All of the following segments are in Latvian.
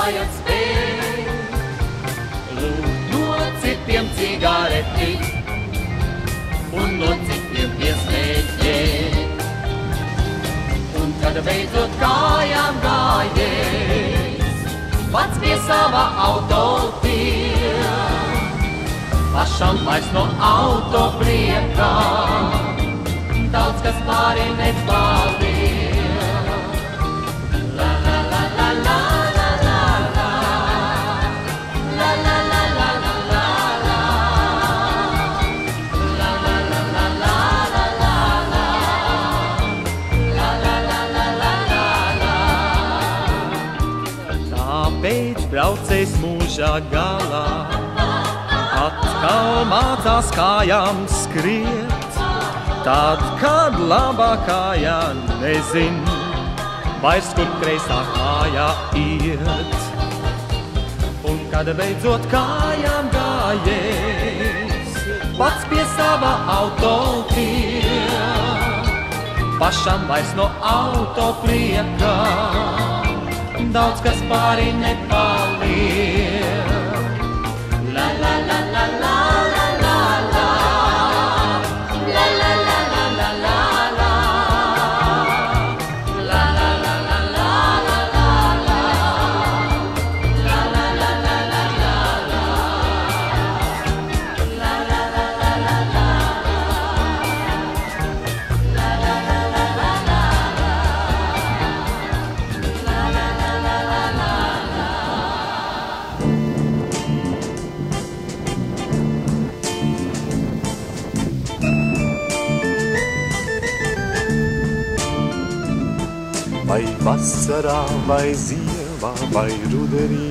strādājot spēj, lūgt no citiem cigareti un no citiem piesmēķēt. Un kad beidzot kājām gājējs, pats pie sava auto tie, pašam vairs no auto priekā, daudz kas pāri nepaliek. La la la la la la la la, la la la la la la la, la la la la la la la la, la la la la la la la. Tāpēc braucējs mūžā galā atkal mācās kājām skriet, tad, kad labā kājā nezin, vairs kur kreisā kājā iet. Un kad beidzot kājām gājējs, pats pie sava auto tie, pašam vairs no auto priekā, daudz kas pāri nepaliek. La la la la la la la la, la la la la la la la, la la la la la la la, la la la la la la la, la la la la la la, la la la la la la, la la la la la la. Vai vasarā, vai ziemā, vai rudenī,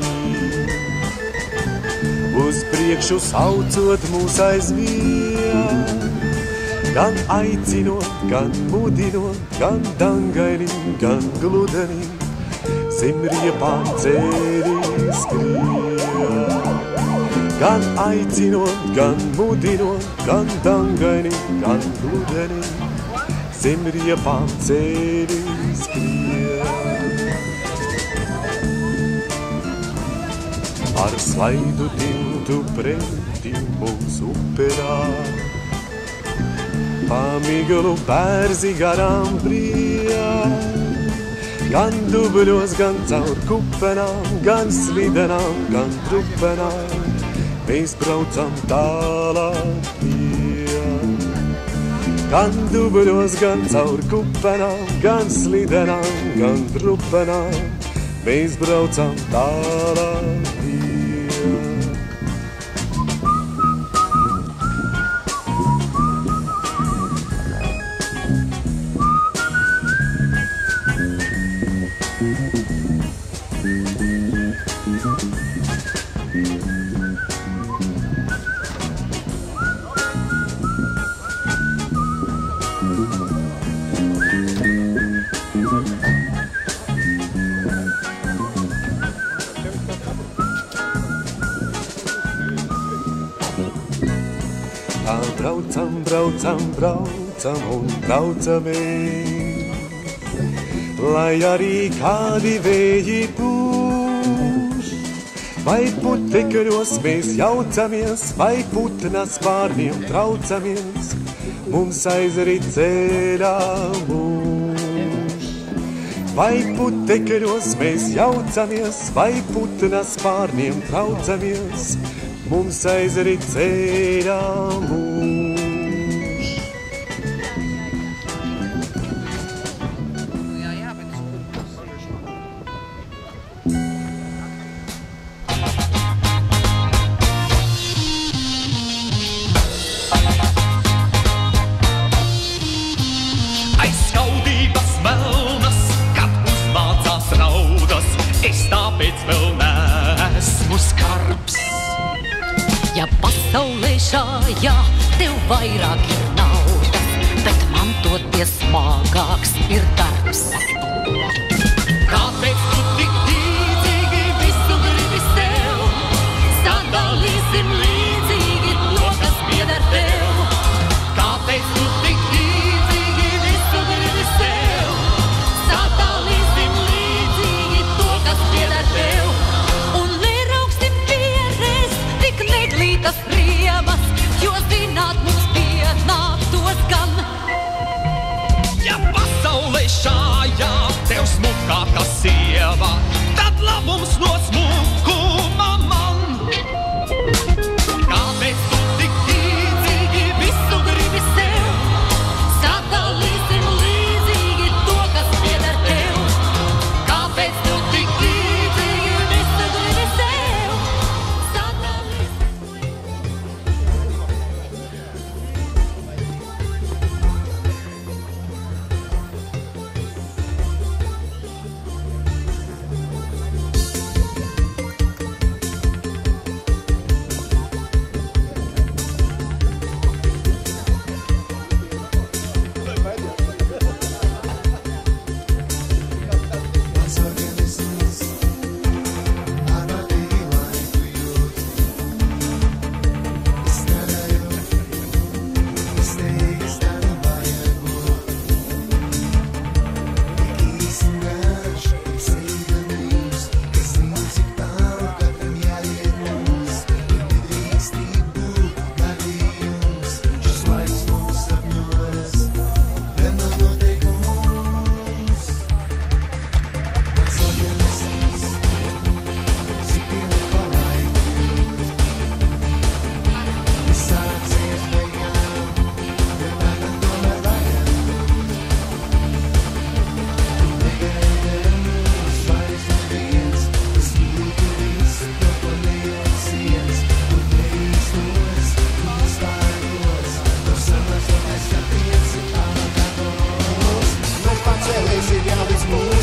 uz priekšu saucot mūs aizvien, gan aicinot, gan mudinot, gan dangainim, gan gludenim, zem riepām dzēri skrien. Gan aicinot, gan mudinot, gan dangainim, gan gludenim, zem riepām dzēri skrien. Ar slaidu tiltu pretī mūsu uperā, pamiglu bērzi garām brien, gan dubļos, gan caur kupenām, gan slidenām, gan trupenām, mēs braucam tālāk vien. Gan dubļos, gan caur kupenām, gan slidenām, gan trupenām, mēs braucam tālāk vien. Tā braucam, braucam, braucam un braucamies, lai arī kādi vēji pūš. Vai putekļos mēs jaucamies, vai putna spārniem traucamies, mums aizrit ceļā mūž. Vai putekļos mēs jaucamies, vai putna spārniem traucamies, mums aizrit ceļā mūž. Aizskaudības melnas, kad uzmācās raudas, es tāpēc vēl neesmu skarbs. Ja pasaulē šajā tev vairāk ir naudas, bet man toties smagāks ir darbs. Kāpēc tu tik tīdzīgi visu gribi sev? Sadalīsim līdzīgi to, kas pieder tev. Kāpēc tu tik tīdzīgi visu gribi sev? Sadalīsim līdzīgi to, kas pieder tev.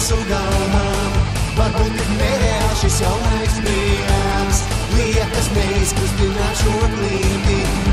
mūsu galvām. Varbūt tik nereāli šis jaunais prieks, liekas neizkustināt šo klīti.